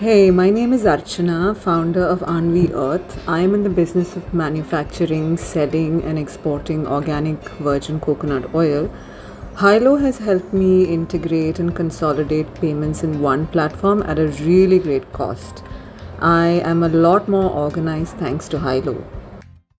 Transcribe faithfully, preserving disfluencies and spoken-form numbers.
Hey, my name is Archana, founder of Anvi Earth. I am in the business of manufacturing, selling, and exporting organic virgin coconut oil. Hylo has helped me integrate and consolidate payments in one platform at a really great cost. I am a lot more organized thanks to Hylo.